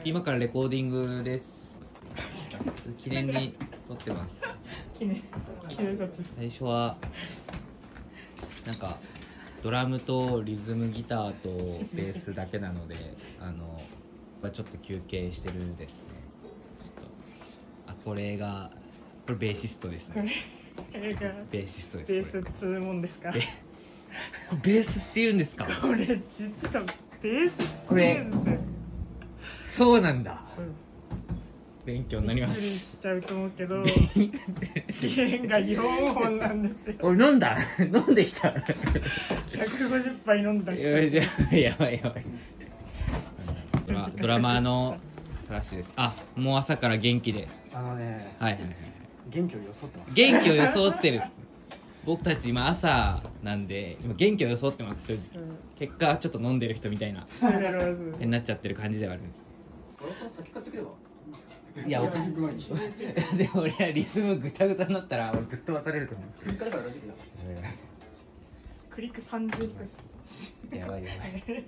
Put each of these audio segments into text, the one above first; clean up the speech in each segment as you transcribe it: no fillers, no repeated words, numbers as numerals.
今からレコーディングです。記念に撮ってます。 記念撮影。 最初はなんかドラムとリズムギターとベースだけなのでちょっと休憩してるですね。ちょっとこれベーシストですね。 これがベーシストです。 ベースっつうもんですか。 ベースって言うんですか。 これ実はベースって言うんですよ。 そうなんだ。 そう勉強になりまびっくりす。 しちゃうと思うけど弦が4本なんですよ。 俺飲んできた。 150杯飲んだ人。 やばいドラマーの話です。もう朝から元気で。はい元気を装ってます。 元気を装ってる。僕たち今朝なんで今元気を装ってます。正直結果ちょっと飲んでる人みたいなになっちゃってる感じではあるんです。 先買ってくれば。 いやでも俺はリズムグタグタになったら俺ぶっ飛ばされると思う。 クリック30回。 やばいよ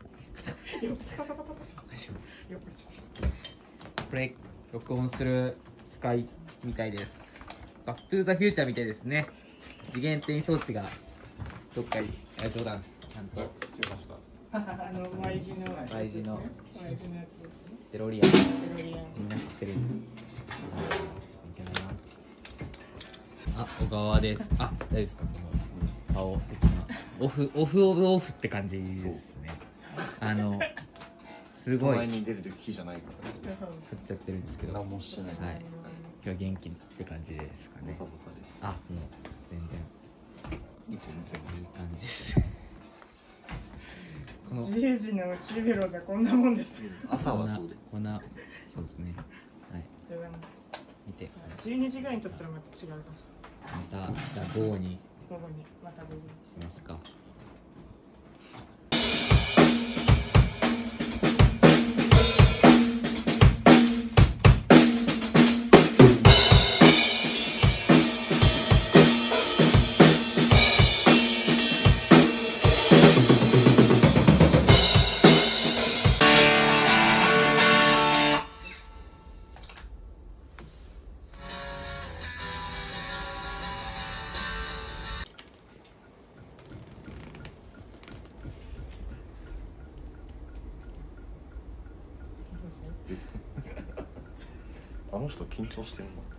これ録音する機械みたいです。バックトゥーザフューチャーみたいですね。次元転移装置がどっかに冗談です。ちゃんと Y 字のやつですね。 デロリアンみんな知ってる。勉強になります。小川です。大丈夫ですか。この顔的なオフオブオフって感じですね。すごい前に出る時じゃないから撮っちゃってるんですけど、 何もしてないです。 はい、今日は元気って感じですかね。 ボサボサです。 もう全然いい感じです。この 10時のチベロザこんなもんです。 朝はそうで。 そうですね。はい。見て。 12時ぐらいに撮ったらまた違うかもしれない。 またじゃあ午後にまた午後にしますか。 あの人緊張してるの。